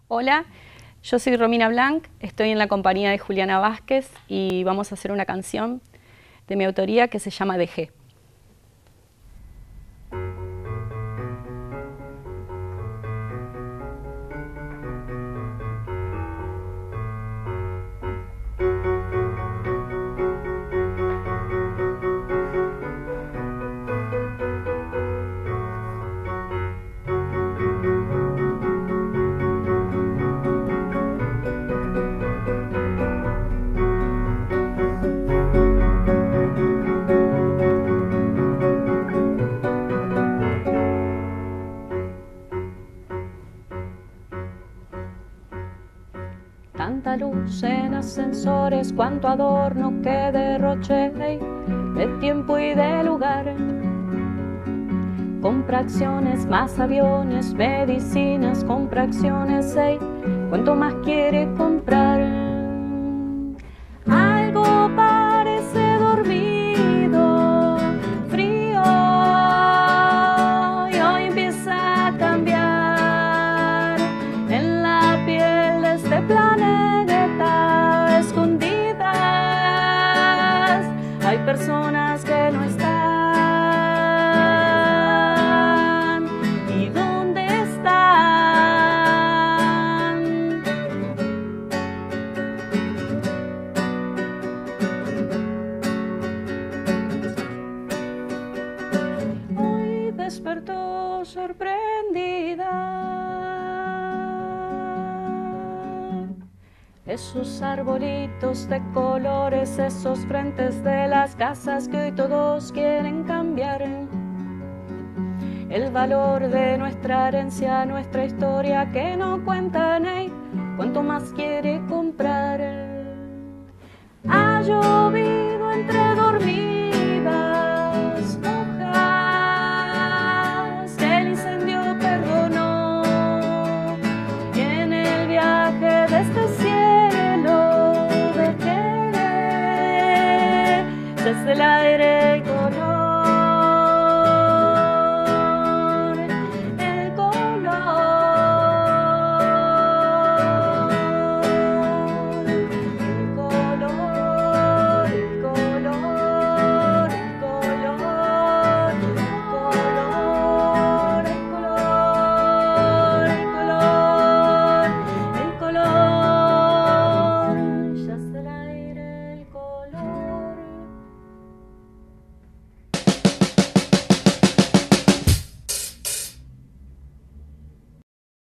Hola, yo soy Romina Blanc, estoy en la compañía de Juliana Vázquez y vamos a hacer una canción de mi autoría que se llama Dejé. Tanta luz en ascensores, cuánto adorno que derroché de tiempo y de lugar. Compra acciones, más aviones, medicinas, compra acciones, cuánto más quiere comprar. Algo parece dormido, frío, y hoy empieza a cambiar en la piel de este planeta. Escondidas hay personas que no están. ¿Y dónde están? Hoy despertó sorprendida. Esos arbolitos de colores, esos frentes de las casas que hoy todos quieren cambiar. El valor de nuestra herencia, nuestra historia que no cuentan, cuánto más quiere comprar. Ha llovido entre dormir